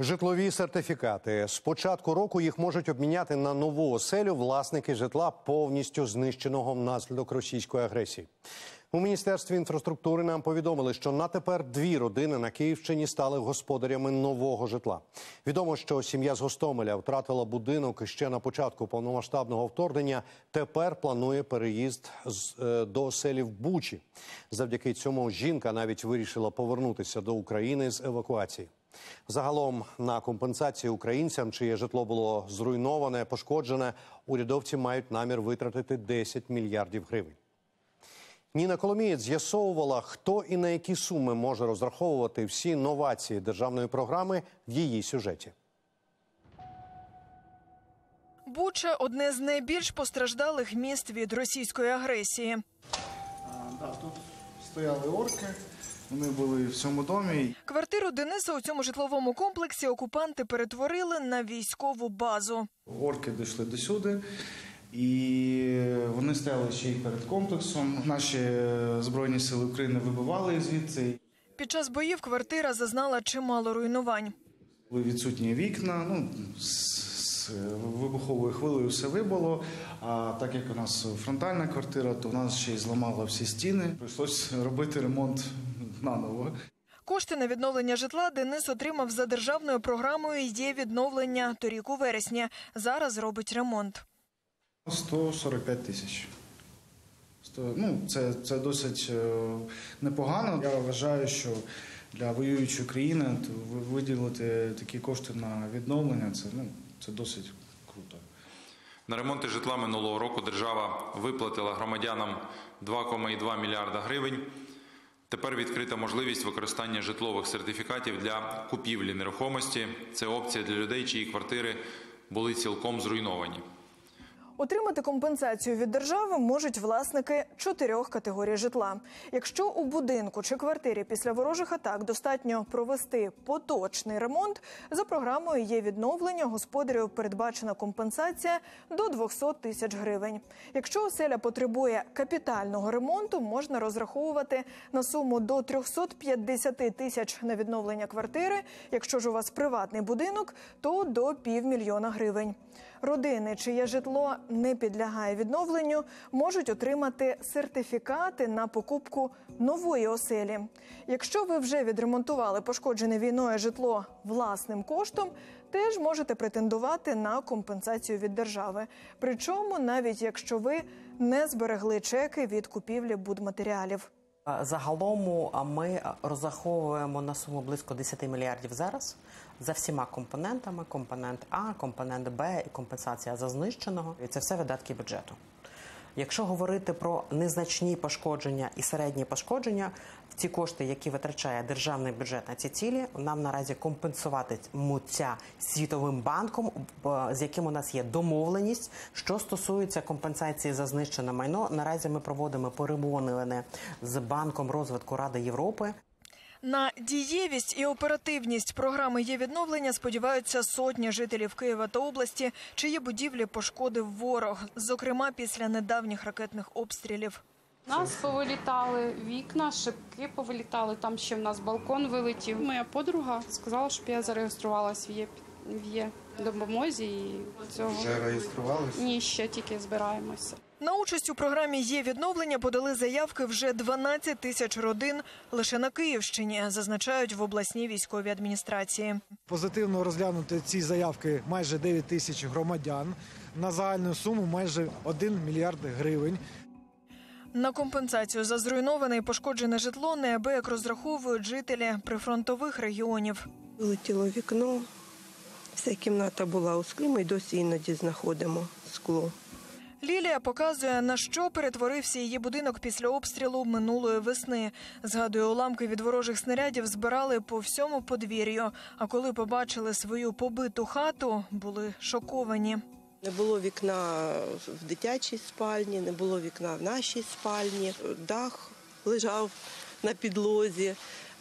Житлові сертифікати. З початку року їх можуть обміняти на нову оселю власники житла, повністю знищеного внаслідок російської агресії. У Міністерстві інфраструктури нам повідомили, що на тепер 2 родини на Київщині стали господарями нового житла. Відомо, що сім'я з Гостомеля втратила будинок ще на початку повномасштабного вторгнення. Тепер планує переїзд до оселі в Бучі. Завдяки цьому жінка навіть вирішила повернутися до України з евакуації. Загалом на компенсацію українцям, чиє житло було зруйноване, пошкоджене, урядовці мають намір витратити 10 мільярдів гривень. Ніна Коломієць з'ясовувала, хто і на які суми може розраховувати всі новації державної програми в її сюжеті. Буча – одне з найбільш постраждалих міст від російської агресії. Тут стояли орки. Вони були в цьому домі. Квартиру Дениса у цьому житловому комплексі окупанти перетворили на військову базу. Орки дійшли до сюди, і вони стояли ще й перед комплексом. Наші Збройні сили України вибивали їх звідси. Під час боїв квартира зазнала чимало руйнувань. Були відсутні вікна, з вибуховою хвилею все вибило. А так як у нас фронтальна квартира, то у нас ще й зламало всі стіни. Прийшлося робити ремонт наново. Кошти на відновлення житла Денис отримав за державною програмою «Є відновлення» торік у вересні. Зараз робить ремонт. 145 тисяч. Це досить непогано. Я вважаю, що для воюючої країни виділити такі кошти на відновлення це досить круто. На ремонти житла минулого року держава виплатила громадянам 2,2 мільярда гривень. Тепер відкрита можливість використання житлових сертифікатів для купівлі нерухомості. Це опція для людей, чиї квартири були цілком зруйновані. Отримати компенсацію від держави можуть власники 4 категорій житла. Якщо у будинку чи квартирі після ворожих атак достатньо провести поточний ремонт, за програмою «Є відновлення» господарів передбачена компенсація до 200 тисяч гривень. Якщо оселя потребує капітального ремонту, можна розраховувати на суму до 350 тисяч на відновлення квартири. Якщо ж у вас приватний будинок, то до 500 000 гривень. Родини, чиє житло не підлягає відновленню, можуть отримати сертифікати на покупку нової оселі. Якщо ви вже відремонтували пошкоджене війною житло власним коштом, теж можете претендувати на компенсацію від держави. Причому навіть якщо ви не зберегли чеки від купівлі будматеріалів. Загалом ми розраховуємо на суму близько 10 мільярдів зараз за всіма компонентами. Компонент А, компонент Б і компенсація за знищеного. І це все видатки бюджету. Якщо говорити про незначні пошкодження і середні пошкодження, ці кошти, які витрачає державний бюджет на ці цілі, нам наразі компенсуватимуться Світовим банком, з яким у нас є домовленість. Що стосується компенсації за знищене майно, наразі ми проводимо перемовини з Банком розвитку Ради Європи. На дієвість і оперативність програми «Є відновлення» сподіваються сотні жителів Києва та області, чиї будівлі пошкодив ворог, зокрема після недавніх ракетних обстрілів. У нас повилітали вікна, шибки повилітали, там ще в нас балкон вилетів. Моя подруга сказала, щоб я зареєструвалась в Є-допомозі. І цього... Вже реєструвалися? Ні, ще тільки збираємося. На участь у програмі «Є відновлення» подали заявки вже 12 тисяч родин лише на Київщині, зазначають в обласній військовій адміністрації. Позитивно розглянути ці заявки майже 9 тисяч громадян на загальну суму майже 1 мільярд гривень. На компенсацію за зруйноване і пошкоджене житло неабияк розраховують жителі прифронтових регіонів. Вилетіло вікно, вся кімната була у склі, ми досі іноді знаходимо скло. Лілія показує, на що перетворився її будинок після обстрілу минулої весни. Згадує, уламки від ворожих снарядів збирали по всьому подвір'ю. А коли побачили свою побиту хату, були шоковані. Не було вікна в дитячій спальні, не було вікна в нашій спальні. Дах лежав на підлозі.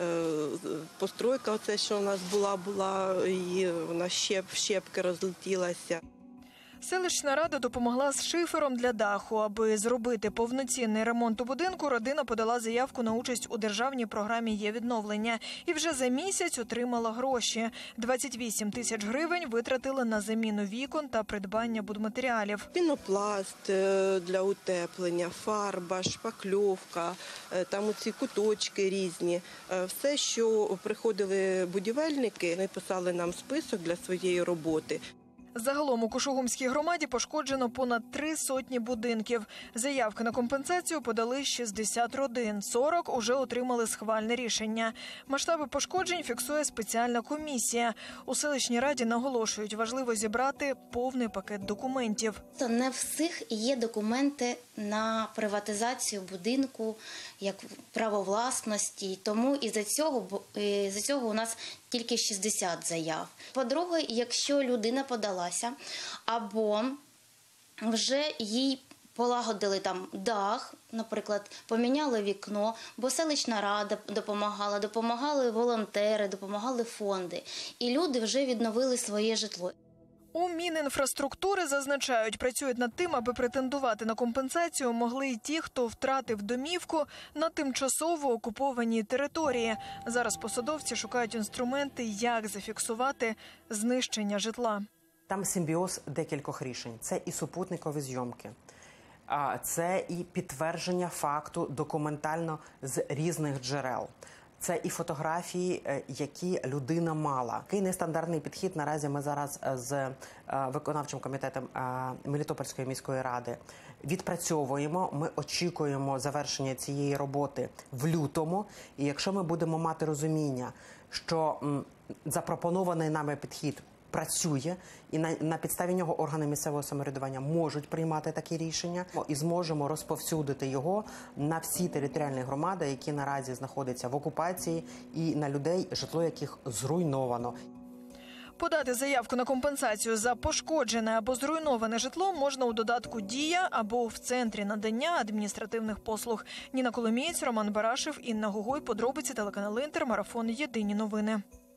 Постройка, оце, що у нас була, і вона щепки розлетілася. Селищна рада допомогла з шифером для даху. Аби зробити повноцінний ремонт у будинку, родина подала заявку на участь у державній програмі «Є-відновлення». І вже за місяць отримала гроші. 28 тисяч гривень витратили на заміну вікон та придбання будматеріалів. Пінопласт для утеплення, фарба, шпакльовка, там оці куточки різні. Все, що приходили будівельники, вони писали нам список для своєї роботи. Загалом у Кушугумській громаді пошкоджено понад 300 будинків. Заявки на компенсацію подали 60 родин, 40 уже отримали схвальне рішення. Масштаби пошкоджень фіксує спеціальна комісія. У селищній раді наголошують, важливо зібрати повний пакет документів. Не всіх є документи на приватизацію будинку, як право власності, тому із-за цього у нас тільки 60 заяв. По-друге, якщо людина подалася, або вже їй полагодили там дах, наприклад, поміняли вікно, бо селищна рада допомагали волонтери, допомагали фонди, і люди вже відновили своє житло. У Мінінфраструктури зазначають, працюють над тим, аби претендувати на компенсацію могли й ті, хто втратив домівку на тимчасово окупованій території. Зараз посадовці шукають інструменти, як зафіксувати знищення житла. Там симбіоз декількох рішень. Це і супутникові зйомки, це і підтвердження факту документально з різних джерел. Це і фотографії, які людина мала. Такий нестандартний підхід наразі ми зараз з виконавчим комітетом Мелітопольської міської ради відпрацьовуємо. Ми очікуємо завершення цієї роботи в лютому. І якщо ми будемо мати розуміння, що запропонований нами підхід працює, і на підставі нього органи місцевого самоврядування можуть приймати такі рішення, і зможемо розповсюдити його на всі територіальні громади, які наразі знаходяться в окупації, і на людей, житло яких зруйновано. Подати заявку на компенсацію за пошкоджене або зруйноване житло можна у додатку «Дія» або в Центрі надання адміністративних послуг. Ніна Коломієць, Роман Барашев, Інна Гогой. Подробиці, телеканал Інтер, марафон «Єдині новини».